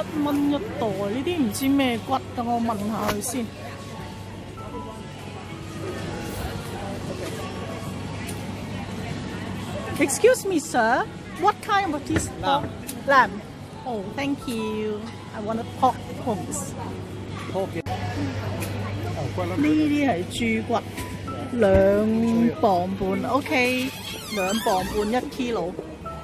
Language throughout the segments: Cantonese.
1蚊一袋，呢啲唔知咩骨，等我問下佢先。Excuse me, sir. What kind of this pork? Lamb. Oh, thank you. I want a pork bones. 呢啲係豬骨，2磅半。OK， 2磅半1 kilo。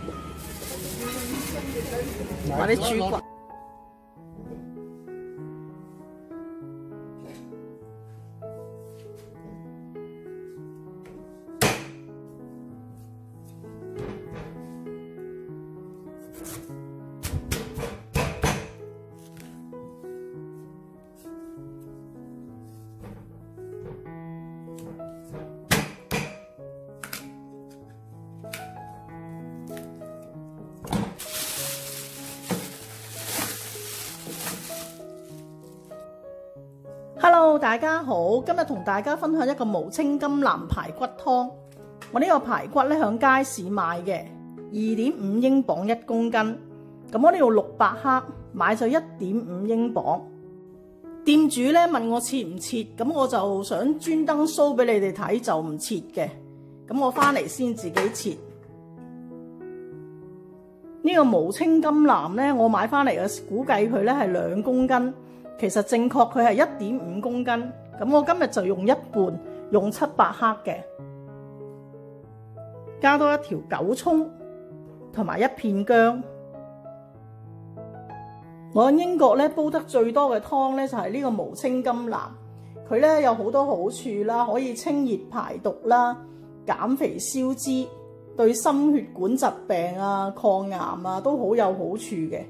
買啲豬骨。Hello， 大家好，今日同大家分享一個無青金藍排骨湯。我呢個排骨咧響街市買嘅，2.5英鎊1公斤。咁我呢度600克，買咗1.5英鎊。店主咧問我切唔切，咁我就想專登 show 俾你哋睇，就唔切嘅。咁我翻嚟先自己切。呢個無青金藍咧，我買翻嚟嘅估計佢咧係2公斤。其實正確佢係1.5公斤，咁我今日就用一半，用700克嘅，加多一條9葱，同埋1片薑。我喺英國咧煲得最多嘅湯咧就係呢個無青金藍，佢咧有好多好處啦，可以清熱排毒啦、減肥消脂，對心血管疾病啊、抗癌啊都好有好處嘅。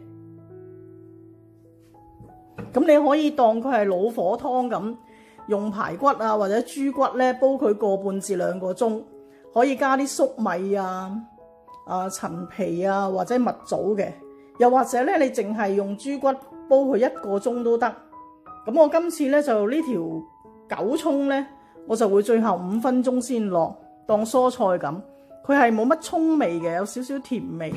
咁你可以當佢係老火湯咁，用排骨啊或者豬骨咧煲佢個半至2個鐘，可以加啲粟米啊、陳皮啊或者蜜棗嘅，又或者咧你淨係用豬骨煲佢1個鐘都得。咁我今次咧就呢條9葱咧，我就會最後5分鐘先落，當蔬菜咁。佢係冇乜葱味嘅，有少少甜味。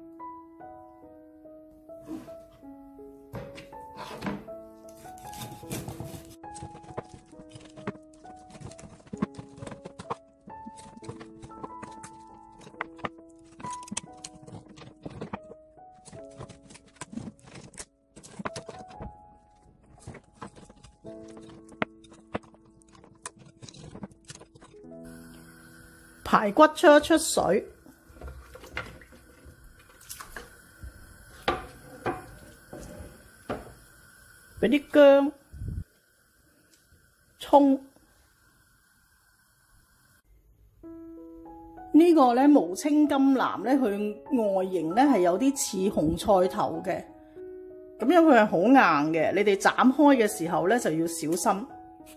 排骨出一出水，俾啲薑、葱。呢個咧無青金藍咧，佢外形咧係有啲似紅菜頭嘅，咁樣佢係好硬嘅，你哋斬開嘅時候咧就要小心。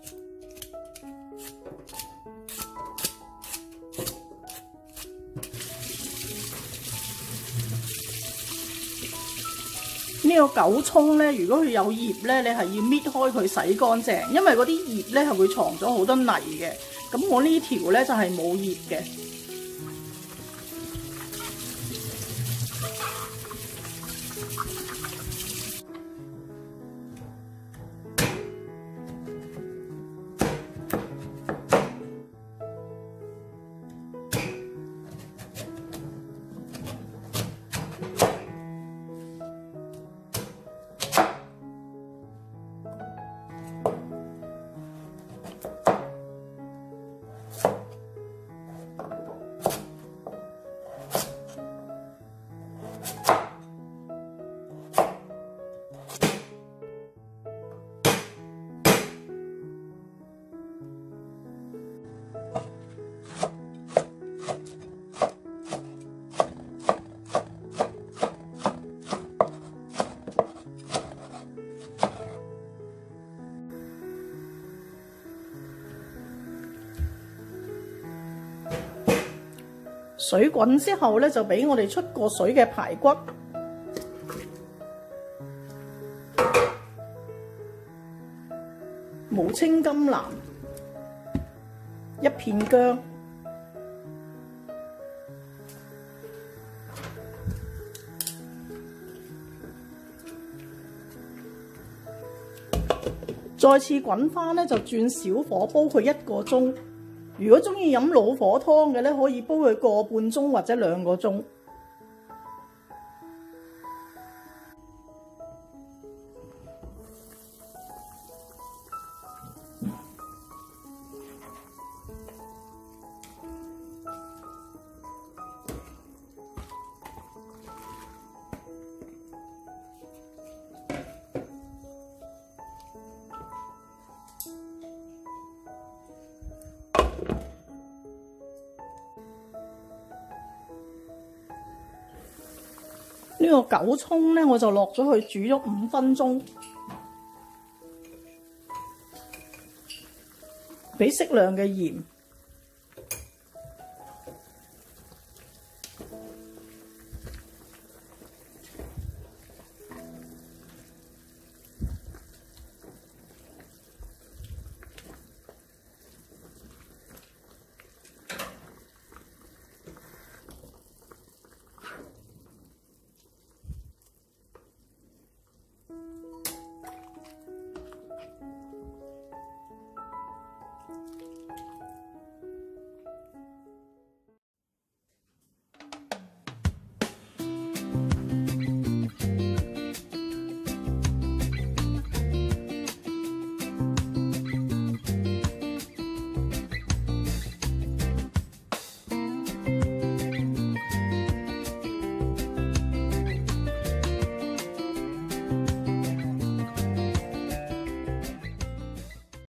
呢個9葱咧，如果佢有葉咧，你係要搣開佢洗乾淨，因為嗰啲葉咧係會藏咗好多泥嘅。咁我呢條咧就係冇葉嘅。水滾之後咧，就俾我哋出過水嘅排骨，無青金藍，1片薑， 再次滾翻咧，就轉小火煲佢1個鐘。如果中意飲老火湯嘅咧，可以煲佢個半鐘或者2個鐘。呢個韭葱咧，我就落咗去煮咗5分鐘，俾適量嘅鹽。